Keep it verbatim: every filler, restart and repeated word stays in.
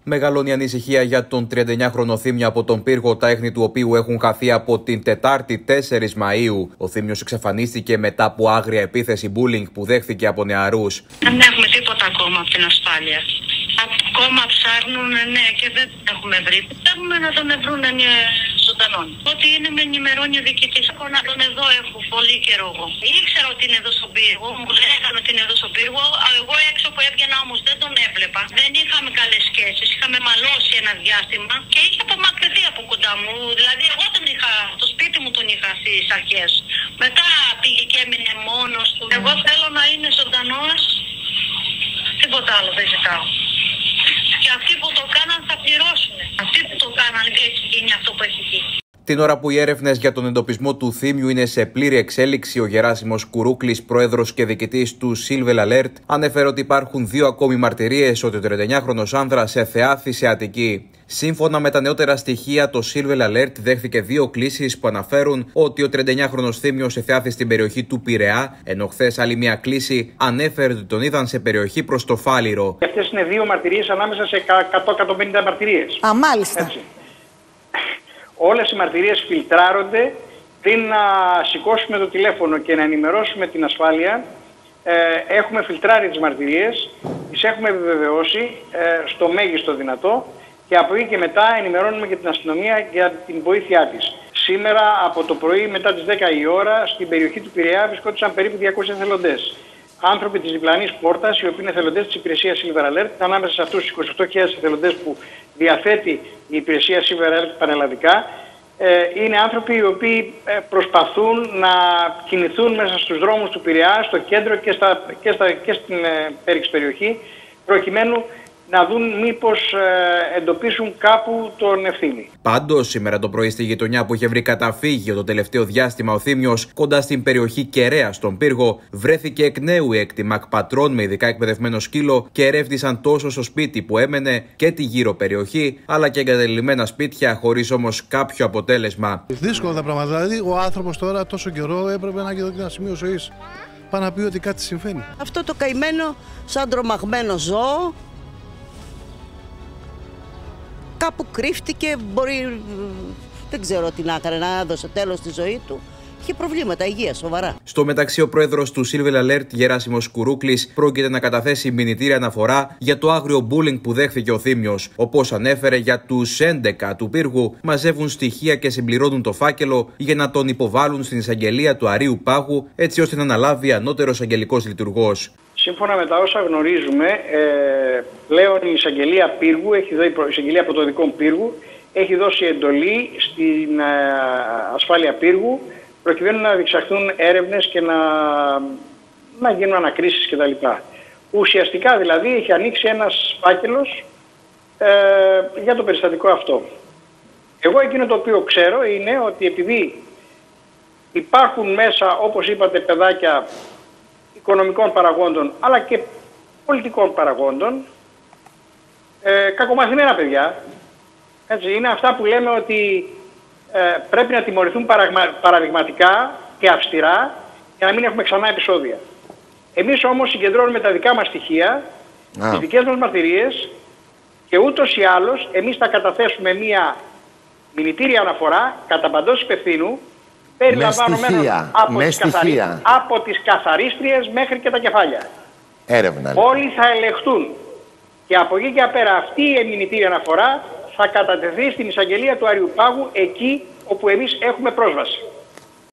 Μεγαλώνει ανησυχία για τον τριάντα εννιάχρονο Θήμιο από τον πύργο, τα ίχνη του οποίου έχουν χαθεί από την Τετάρτη τέσσερις Μαΐου. Ο Θήμιος εξαφανίστηκε μετά από άγρια επίθεση bullying που δέχθηκε από νεαρούς. Δεν έχουμε τίποτα ακόμα από την ασφάλεια. Ακόμα ψάχνουν, ναι, και δεν έχουμε βρει. Θέλουμε να τον βρουν ζωντανόν. Ό,τι είναι με ενημερώνει ο διοικητής. Εγώ να τον εδώ έχω πολύ καιρό εγώ. Ήξερα ότι είναι εδώ στον πύργο, μου λέγανε ότι είναι εδώ στον πύργο. Εγώ έξω που έβγαινα όμως δεν τον έβλεπα. Δεν είχαμε καλές σχέσεις. Είχαμε μαλώσει ένα διάστημα και είχε απομακρυνθεί από κοντά μου. Δηλαδή, εγώ τον είχα, στο σπίτι μου τον είχα στις αρχές. Μετά πήγε και έμεινε μόνος του. Εγώ θέλω να είναι ζωντανός. Τίποτα άλλο δεν ζητάω. Και αυτοί που το κάναν θα πληρώσουν. Αυτοί που το κάναν έχει γίνει αυτό που έχει γίνει. Την ώρα που οι έρευνες για τον εντοπισμό του Θήμιου είναι σε πλήρη εξέλιξη, ο Γεράσιμος Κουρούκλης, πρόεδρος και διοικητής του Silver Alert, ανέφερε ότι υπάρχουν δύο ακόμη μαρτυρίες ότι ο τριάντα εννιάχρονος άνδρας εθεάθη σε Αττική. Σύμφωνα με τα νεότερα στοιχεία, το Silver Alert δέχθηκε δύο κλήσεις που αναφέρουν ότι ο τριάντα εννιάχρονος Θήμιος εθεάθη στην περιοχή του Πειραιά, ενώ χθες άλλη μια κλήση ανέφερε ότι τον είδαν σε περιοχή προς το Φάληρο. Αυτές είναι δύο μαρτυρίες ανάμεσα σε εκατό με εκατόν πενήντα μαρτυρίες. Α, μάλιστα. Έτσι. Όλες οι μαρτυρίες φιλτράρονται πριν να σηκώσουμε το τηλέφωνο και να ενημερώσουμε την ασφάλεια. Ε, έχουμε φιλτράρει τις μαρτυρίες, τις έχουμε επιβεβαιώσει ε, στο μέγιστο δυνατό και από εκεί και μετά ενημερώνουμε και την αστυνομία για την βοήθειά της. Σήμερα από το πρωί μετά τις δέκα η ώρα στην περιοχή του Πειραιά βρισκόντουσαν περίπου διακόσιοι εθελοντές. Άνθρωποι της διπλανής πόρτας, οι οποίοι είναι εθελοντές της υπηρεσίας Silver Alert, ανάμεσα σε αυτούς τους είκοσι οκτώ χιλιάδες εθελοντές που διαθέτει η υπηρεσία Silver Alert πανελλαδικά, είναι άνθρωποι οι οποίοι προσπαθούν να κινηθούν μέσα στους δρόμους του Πειραιά, στο κέντρο και, στα, και, στα, και στην πέριξη περιοχή, προκειμένου να δουν μήπως ε, εντοπίσουν κάπου τον Ευθύμη. Πάντως, σήμερα το πρωί στη γειτονιά που είχε βρει καταφύγιο το τελευταίο διάστημα ο Θήμιος, κοντά στην περιοχή Κεραία στον πύργο, βρέθηκε εκ νέου έκτη μακπατρών με ειδικά εκπαιδευμένο σκύλο και ερεύνησαν τόσο στο σπίτι που έμενε και τη γύρω περιοχή, αλλά και εγκαταλειμμένα σπίτια, χωρίς όμως κάποιο αποτέλεσμα. Δύσκολα τα πράγματα. Δηλαδή, ο άνθρωπος τώρα τόσο καιρό έπρεπε να έχει εδώ και ένα σημείο ζωής. Πάει να πει ότι κάτι συμβαίνει. Αυτό το καημένο, σαν τρομαγμένο ζώο, κάπου κρύφτηκε, μπορεί, δεν ξέρω τι να έκανε, να έδωσε τέλος στη ζωή του. Είχε προβλήματα υγείας, σοβαρά. Στο μεταξύ, ο πρόεδρος του Silver Alert, Γεράσιμος Κουρούκλης, πρόκειται να καταθέσει μηνυτήρια αναφορά για το άγριο bullying που δέχθηκε ο Θήμιος. Όπως ανέφερε, για τους έντεκα του πύργου μαζεύουν στοιχεία και συμπληρώνουν το φάκελο για να τον υποβάλουν στην εισαγγελία του Αρείου Πάγου, έτσι ώστε να αναλάβει ανώτερος αγγελικός λειτουργός. Σύμφωνα με τα όσα γνωρίζουμε, ε, πλέον η εισαγγελία πύργου, έχει δώσει, η εισαγγελία πρωτοδικών πύργου, έχει δώσει εντολή στην ε, ασφάλεια πύργου, προκειμένου να διεξαχθούν έρευνες και να, να γίνουν ανακρίσεις κτλ. Ουσιαστικά δηλαδή έχει ανοίξει ένας φάκελος ε, για το περιστατικό αυτό. Εγώ εκείνο το οποίο ξέρω είναι ότι επειδή υπάρχουν μέσα, όπως είπατε, παιδάκια οικονομικών παραγόντων αλλά και πολιτικών παραγόντων, ε, κακομαθημένα παιδιά, έτσι, είναι αυτά που λέμε ότι ε, πρέπει να τιμωρηθούν παραγμα, παραδειγματικά και αυστηρά για να μην έχουμε ξανά επεισόδια. Εμείς όμως συγκεντρώνουμε τα δικά μας στοιχεία, ah. τις δικές μας μαρτυρίες και ούτως ή άλλως εμείς θα καταθέσουμε μία μηνυτήρια αναφορά κατά παντός υπευθύνου, περιλαμβανομένων από, από τις καθαρίστριες μέχρι και τα κεφάλια. Έρευνα. Όλοι θα ελεγχθούν και από εκεί και πέρα αυτή η μηνυτήρια αναφορά θα κατατεθεί στην εισαγγελία του Αρείου Πάγου, εκεί όπου εμείς έχουμε πρόσβαση.